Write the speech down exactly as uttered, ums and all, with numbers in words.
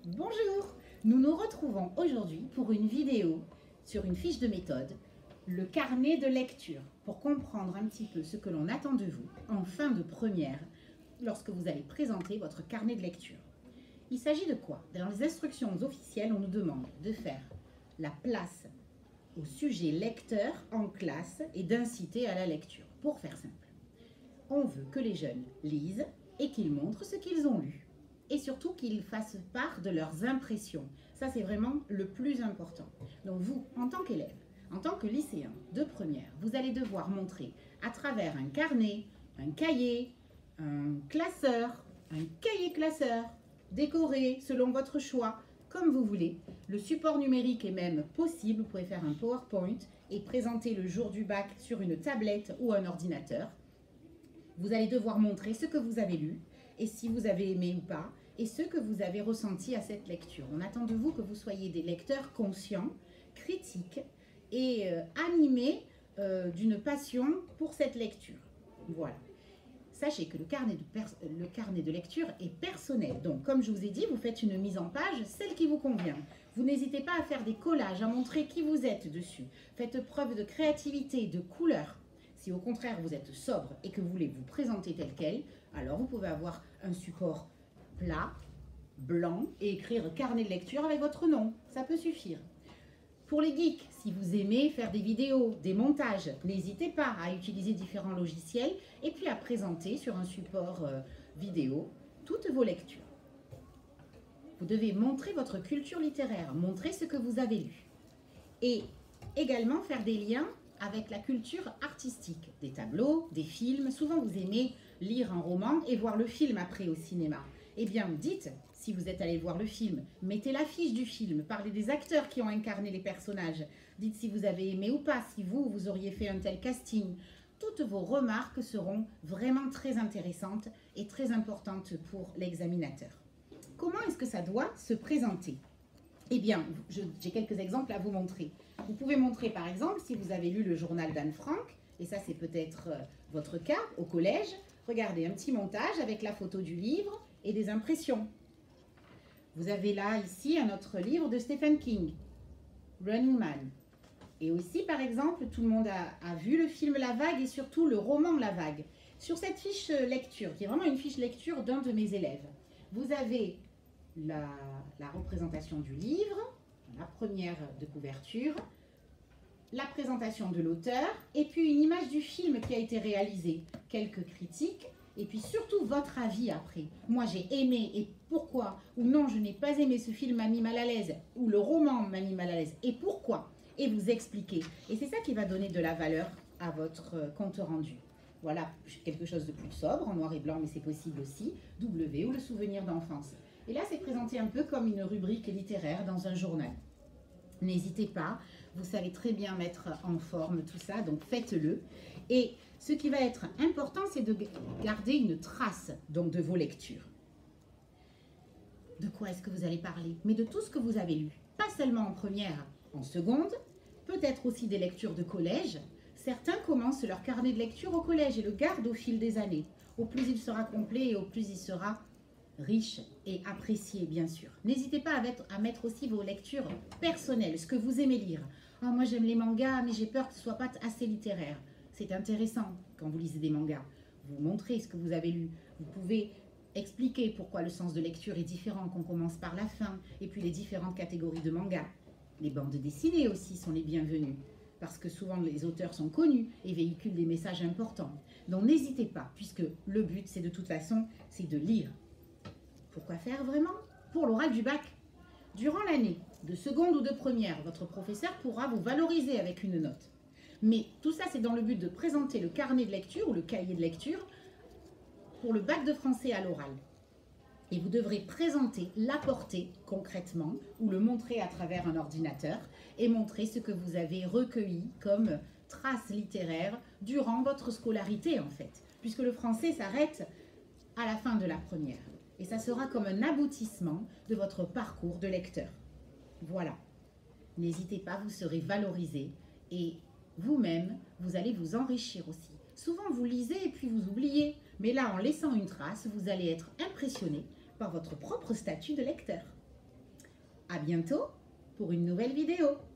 Bonjour, nous nous retrouvons aujourd'hui pour une vidéo sur une fiche de méthode, le carnet de lecture, pour comprendre un petit peu ce que l'on attend de vous en fin de première lorsque vous allez présenter votre carnet de lecture. Il s'agit de quoi? Dans les instructions officielles, on nous demande de faire la place au sujet lecteur en classe et d'inciter à la lecture. Pour faire simple, on veut que les jeunes lisent et qu'ils montrent ce qu'ils ont lu. Et surtout qu'ils fassent part de leurs impressions. Ça, c'est vraiment le plus important. Donc vous, en tant qu'élève, en tant que lycéen de première, vous allez devoir montrer à travers un carnet, un cahier, un classeur, un cahier classeur, décoré selon votre choix, comme vous voulez. Le support numérique est même possible. Vous pouvez faire un PowerPoint et présenter le jour du bac sur une tablette ou un ordinateur. Vous allez devoir montrer ce que vous avez lu et si vous avez aimé ou pas, et ce que vous avez ressenti à cette lecture. On attend de vous que vous soyez des lecteurs conscients, critiques et euh, animés euh, d'une passion pour cette lecture. Voilà. Sachez que le carnet, de le carnet de lecture est personnel. Donc, comme je vous ai dit, vous faites une mise en page, celle qui vous convient. Vous n'hésitez pas à faire des collages, à montrer qui vous êtes dessus. Faites preuve de créativité, de couleur. Si au contraire vous êtes sobre et que vous voulez vous présenter tel quel, alors vous pouvez avoir un support plat, blanc et écrire carnet de lecture avec votre nom. Ça peut suffire. Pour les geeks, si vous aimez faire des vidéos, des montages, n'hésitez pas à utiliser différents logiciels et puis à présenter sur un support euh, vidéo toutes vos lectures. Vous devez montrer votre culture littéraire, montrer ce que vous avez lu et également faire des liens avec la culture artistique, des tableaux, des films. Souvent, vous aimez lire un roman et voir le film après au cinéma. Eh bien, dites, si vous êtes allé voir le film, mettez l'affiche du film, parlez des acteurs qui ont incarné les personnages. Dites si vous avez aimé ou pas, si vous, vous auriez fait un tel casting. Toutes vos remarques seront vraiment très intéressantes et très importantes pour l'examinateur. Comment est-ce que ça doit se présenter? Eh bien, j'ai quelques exemples à vous montrer. Vous pouvez montrer par exemple si vous avez lu le journal d'Anne Frank, et ça c'est peut-être euh, votre cas au collège. Regardez un petit montage avec la photo du livre et des impressions. Vous avez là ici un autre livre de Stephen King, Running Man. Et aussi par exemple, tout le monde a, a vu le film La Vague et surtout le roman La Vague. Sur cette fiche lecture, qui est vraiment une fiche lecture d'un de mes élèves, vous avez la, la représentation du livre, la première de couverture, la présentation de l'auteur et puis une image du film qui a été réalisé, quelques critiques et puis surtout votre avis après. Moi j'ai aimé et pourquoi, ou non je n'ai pas aimé, ce film m'a mis mal à l'aise, ou le roman m'a mis mal à l'aise et pourquoi, et vous expliquez. Et c'est ça qui va donner de la valeur à votre compte rendu. Voilà, quelque chose de plus sobre, en noir et blanc, mais c'est possible aussi, W ou le souvenir d'enfance. Et là, c'est présenté un peu comme une rubrique littéraire dans un journal. N'hésitez pas, vous savez très bien mettre en forme tout ça, donc faites-le. Et ce qui va être important, c'est de garder une trace donc, de vos lectures. De quoi est-ce que vous allez parler? Mais de tout ce que vous avez lu. Pas seulement en première, en seconde, peut-être aussi des lectures de collège. Certains commencent leur carnet de lecture au collège et le gardent au fil des années. Au plus il sera complet et au plus il sera riche et apprécié, bien sûr. N'hésitez pas à mettre, à mettre aussi vos lectures personnelles, ce que vous aimez lire. Oh, moi j'aime les mangas, mais j'ai peur que ce ne soit pas assez littéraire. C'est intéressant quand vous lisez des mangas. Vous montrez ce que vous avez lu. Vous pouvez expliquer pourquoi le sens de lecture est différent, qu'on commence par la fin, et puis les différentes catégories de mangas. Les bandes dessinées aussi sont les bienvenues, parce que souvent les auteurs sont connus et véhiculent des messages importants. Donc n'hésitez pas, puisque le but, c'est de toute façon, c'est de lire. Pourquoi faire vraiment? Pour l'oral du bac. Durant l'année, de seconde ou de première, votre professeur pourra vous valoriser avec une note. Mais tout ça, c'est dans le but de présenter le carnet de lecture ou le cahier de lecture pour le bac de français à l'oral. Et vous devrez présenter, l'apporter concrètement ou le montrer à travers un ordinateur et montrer ce que vous avez recueilli comme traces littéraires durant votre scolarité en fait. Puisque le français s'arrête à la fin de la première. Et ça sera comme un aboutissement de votre parcours de lecteur. Voilà. N'hésitez pas, vous serez valorisé et vous-même, vous allez vous enrichir aussi. Souvent, vous lisez et puis vous oubliez. Mais là, en laissant une trace, vous allez être impressionné par votre propre statut de lecteur. À bientôt pour une nouvelle vidéo.